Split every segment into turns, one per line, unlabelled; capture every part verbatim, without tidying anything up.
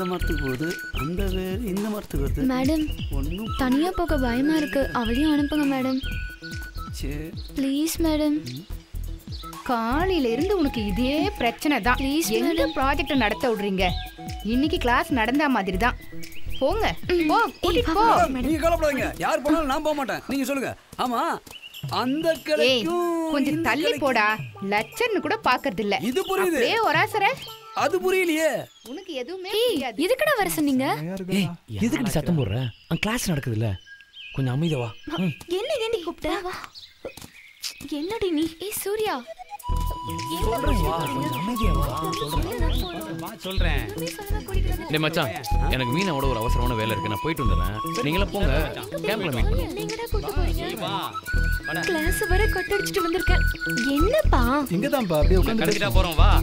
அந்த மரத்துக்கு போகுது, அந்த வேறு இந்த மரத்துக்கு வருது.
மேடம் ஒன்றும் தனியாக போக பயமாக இருக்கு, அவளையும் அனுப்புங்க மேடம்.
சரி
ப்ளீஸ் மேடம்.
காலையில இருந்து உனக்கு இதே பிரச்சனை தான். எங்க ப்ராஜெக்ட் நடத்த விடுறீங்க? இன்னைக்கு கிளாஸ் நடந்த மாதிரி தான். போங்க போ, கூட்டிட்டு போ.
நீங்க கவலைப்படாதீங்க, யார் போனாலும் நான் போக மாட்டேன். நீங்க சொல்லுங்க. ஆமா அந்த கிளைக்கும்
கொஞ்சம் தள்ளி போடா. லட்சர்னு கூட பாக்குறது இல்ல.
இது புரியுது.
அப்படியே ஒராசர
அது புரியலையே.
உனக்கு எதுவுமே புரியாது.
எதுக்குடா வர சொன்னீங்க?
ஏய் எதுக்கு நீ சத்தம் போடுற? அங்க கிளாஸ் நடக்குது இல்ல, கொஞ்சம் அமைதியா வா.
என்ன ஏண்டி கூப்பிட்ட? வா. என்னடி நீ? ஏய் சூர்யா
சொல்றேன் வா, கொஞ்சம் அமைதியா வா. சொல்றேன் வா சொல்றேன். டேய் மச்சான், எனக்கு மீனாவோட ஒரு அவசரமான வேலை இருக்கு, நான் போயிட்டு வந்துறேன். நீங்களே போங்க, கேம்ப்ல மீட் பண்ணுவோம்.
எங்கடா கூட்டி போறீங்க? வா. கிளாஸ் வர கட் அடிச்சிட்டு வந்திருக்கேன். என்னப்பா?
இங்க தான்ப்பா, அப்படியே உட்கார்ந்து
கரெக்ட்டா போறோம் வா.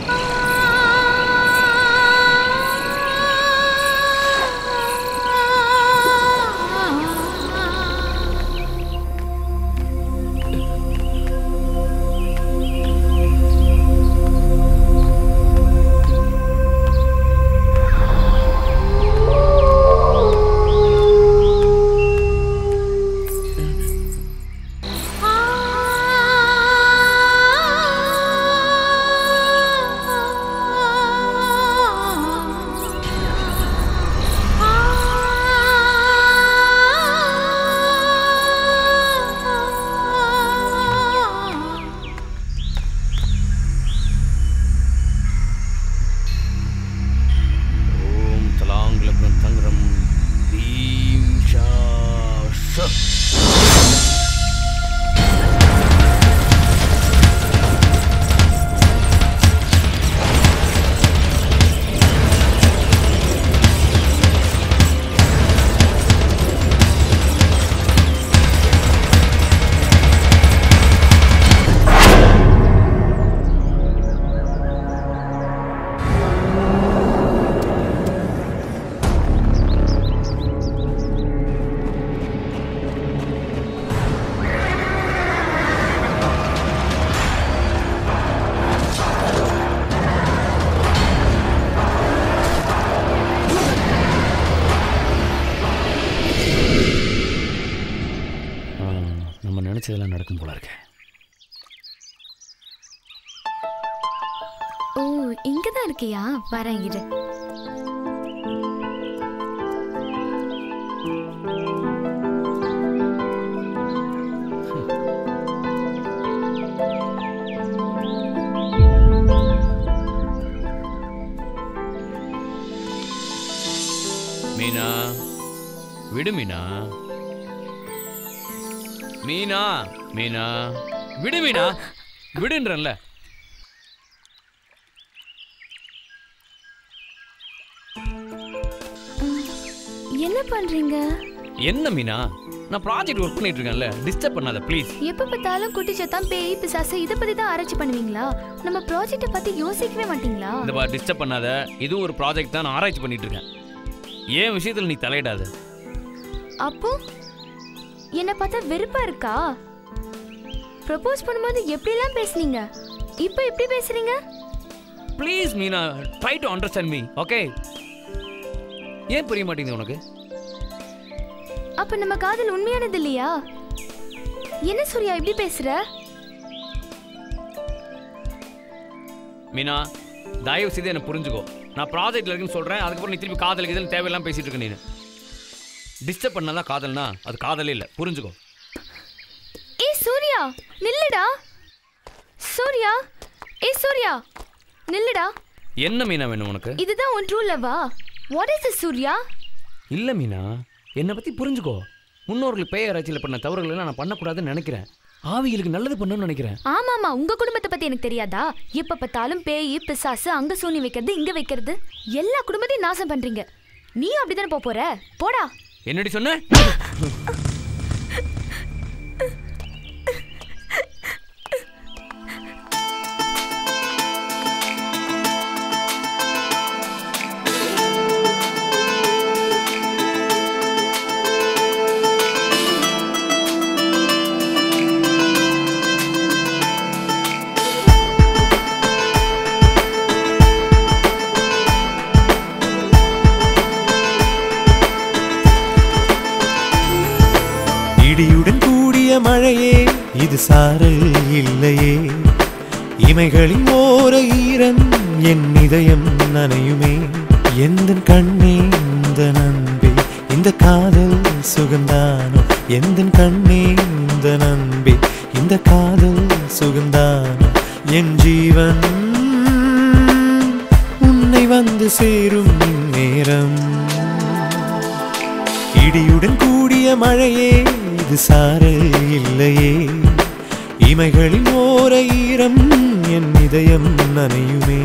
நினைச்சதெல்லாம் நடக்கும் போல இருக்கு.
ஓ இங்கதான் இருக்கியா? வரேன் இரு.
மீனா விடு மீனா, மீனா மீனா விடு மீனா, விடுன்றல்ல.
என்ன பண்றீங்க?
என்ன மீனா, நான் ப்ராஜெக்ட் ஒர்க் பண்ணிட்டு இருக்கேன்ல, டிஸ்டர்ப் பண்ணாத ப்ளீஸ்.
எப்ப பார்த்தாலும் குட்டி சத்தம் பேய் பிசாசு இத பத்தி தான் ஆராய்ச்சி பண்ணுவீங்களா? நம்ம ப்ராஜெக்ட்ட பத்தி யோசிக்கவே மாட்டீங்களா?
இந்த பா டிஸ்டர்ப் பண்ணாத, இது ஒரு ப்ராஜெக்ட் தான், நான் ஆராய்ச்சி பண்ணிட்டு இருக்கேன். ஏன் விஷயத்துல நீ தலையிடாத.
அப்போ என்ன பார்த்தா வெறுப்பா இருக்கா? ப்ரோபோஸ் பண்ணும்போது எப்படிலாம் பேசுனீங்க, இப்போ எப்படி பேசுறீங்க?
Please Meena, try to understand me, okay? ஏன் புரிய மாட்டேங்குது உனக்கு?
அப்ப நம்ம காதல் உண்மையானது இல்லையா? என்ன சூர்யா இப்படி பேசுற?
மீனா தயவு செய்து என்ன புரிஞ்சுக்கோ. நான் ப்ராஜெக்ட்ல இருக்குன்னு சொல்றேன், அதுக்கப்புறம் நீ திருப்பி காதலுக்கு இதுன்னு தேவையெல்லாம் பேசிட்டு இருக்க. நீ டிஸ்டர்ப் பண்ணாதான் காதல்னா அது காதலே இல்லை, புரிஞ்சுக்கோ.
ஏய் சூர்யா நில்லுடா. சூர்யா ஏய் சூர்யா நில்லுடா.
என்ன மீனா வேணும் உனக்கு?
இதுதான் உன் ட்ரூ லவ்வா? What is this Surya?
இல்ல மீனா, என்னை பத்தி புரிஞ்சுக்கோ. முன்னோர்கள் பேய் ஆராய்ச்சியில் பண்ண தவறுகள் நான் பண்ணக்கூடாதுன்னு நினைக்கிறேன். ஆவிகளுக்கு நல்லது பண்ணணும்னு நினைக்கிறேன்.
ஆமா ஆமா, உங்க குடும்பத்தை பத்தி எனக்கு தெரியாதா? எப்ப பார்த்தாலும் பேய் பிசாசு அங்க சூனி வைக்கிறது இங்க வைக்கிறது, எல்லா குடும்பத்தையும் நாசம் பண்றீங்க. நீயும் அப்படிதானே போற? போடா.
என்னடி சொன்ன?
இது சாரல் இல்லையே இமைகளின் ஓர ஈரம் என் இதயம் நனையுமே எந்தன் கண்ணே இந்த நன்பே இந்த காதல் சுகந்தானோ எந்தன் கண்ணே இந்த நன்பே இந்த காதல் சுகந்தானோ என் ஜீவன் உன்னை வந்து சேரும் நேரம் இடியுடன் கூடிய மழையே இது சாரல் இல்லையே இமைகளின் ஓர ஈரம் என் இதயம் நனையுமே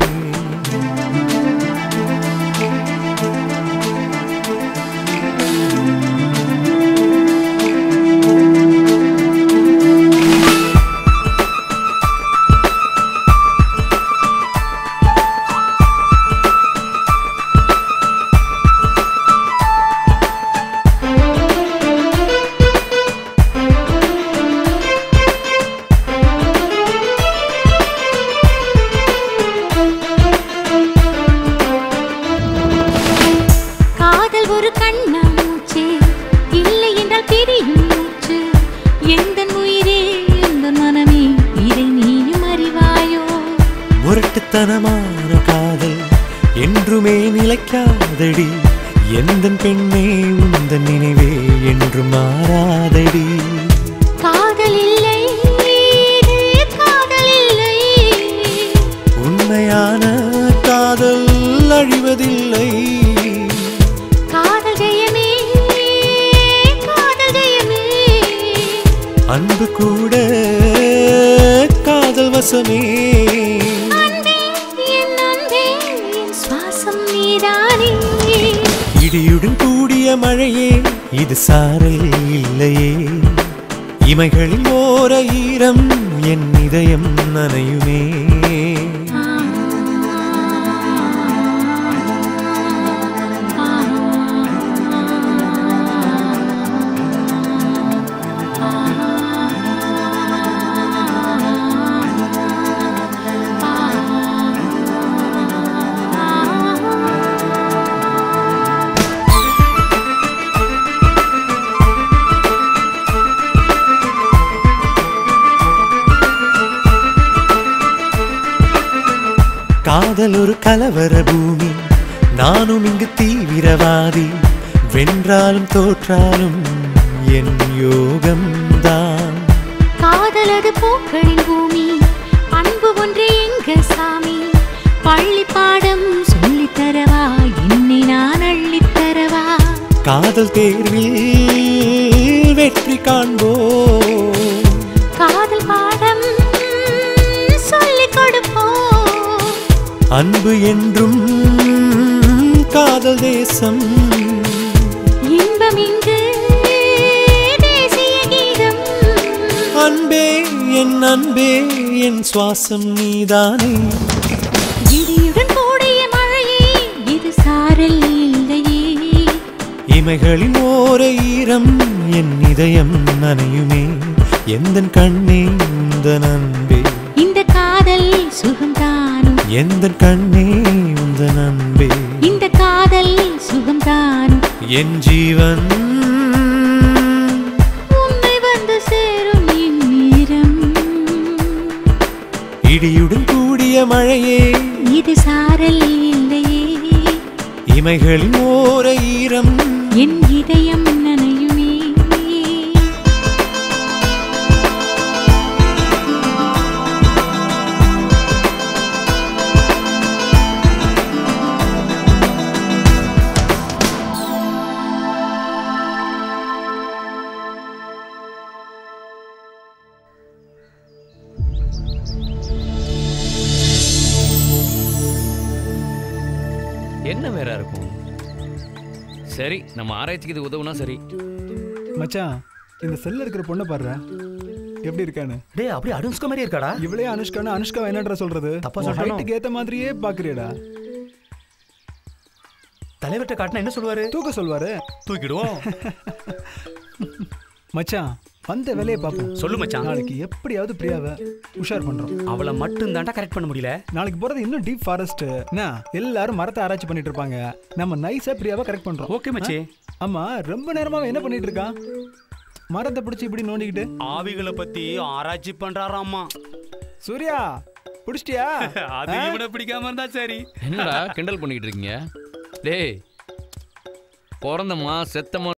முரட்டுத்தனமான காதல் என்றுமே நிலைக்காதடி எந்தன் பெண்ணே உந்தன் நினைவே என்று மாறாதடி
காதல் இல்லை காதல் இல்லை
உண்மையான காதல் அழிவதில்லை
காதல் ஜெயமே காதல் ஜெயமே
அன்பு கூட காதல் வசமே இடியுடன் கூடிய மழையே இது சாரல் இல்லையே இமைகளில் ஓர ஈரம் என் இதயம் நனையுமே காதல் ஒரு கலவர பூமி நானும் இங்கு தீவிரவாதி வென்றாலும் தோற்றாலும் என் யோகம்தான்
காதலது பூக்களின் பூமி அன்பு ஒன்றே எங்க சாமி பள்ளி பாடம் சொல்லித்தரவா என்னை நான் அள்ளித்தரவா
காதல் தேர்வில் வெற்றி காண்போ
காதல் பாடம் சொல்லிக் கொடுப்போ
அன்பு என்றும் காதல் தேசம்
இன்பம் இங்கு தேசிய கீதம்
அன்பே என் அன்பே என் சுவாசம் நீதானே
இடியுடன் கூடிய மழையே இது சாரல் இல்லையே
இமைகளின் ஓர ஈரம் என் இதயம் நனையுமே எந்தன் கண்ணே உந்தன் அன்பே
இந்த காதல் சுகம்தானும்
எந்தன் கண்ணே உந்தன் அன்பே
இந்த காதல் சுகம்தானும்
என் ஜீவன்
உன்னை வந்து சேரும் இந்நேரம்
இடியுடன் கூடிய மழையே
இது சாரல் இல்லையே
இமைகளின் ஓர ஈரம்
என் இதயம் நனையுமே
என்ன வேற இருக்கும்? சரி, நம்ம ஆராய்ச்சிக்கு இது உதவுனா சரி.
மச்சான், இந்த செல்ல இருக்கிற பொண்ணை பாருடா, எப்படி இருக்கானு?
டேய், அப்படியே அனுஷ்கா மாதிரியே இருக்காடா.
இவளே அனுஷ்கானா அனுஷ்கா என்னடா சொல்றது?
தப்பா சொல்றேன்.
ஹைட்டுக்கு ஏத்த மாதிரியே பாக்குறியடா.
தலைவர்ட்ட காட்டினா என்ன சொல்வாரு?
தூக்க சொல்வாரு.
தூக்கிடுவோம்.
மச்சான், வந்த வேலையை பாப்போம்.
சொல்லு மச்சான்.
நாளைக்கு எப்படியாவது பிரியாவை உஷார் பண்றோம்.
அவளை மட்டும் தாண்டா கரெக்ட் பண்ண முடியல.
நாளைக்கு போறது இன்னும் டீப் ஃபாரஸ்ட். எல்லாரும் மரத்தை ஆராய்ச்சி பண்ணிட்டு இருப்பாங்க. நம்ம நைஸா பிரியாவை கரெக்ட் பண்றோம்.
ஓகே மச்சி.
ஆமா, ரொம்ப நேரமா என்ன பண்ணிட்டு இருக்கான்? மரத்தை பிடிச்சி இப்படி நோண்டிக்கிட்டு
ஆவிகளை பத்தி ஆராய்ச்சி பண்றாராமா.
சூர்யா பிடிச்சிட்டியா?
அது இவனை பிடிக்காம இருந்தா சரி.
என்னடா கிண்டல் பண்ணிக்கிட்டு இருக்கீங்க? டேய் பிறந்தம்மா செத்தம்மா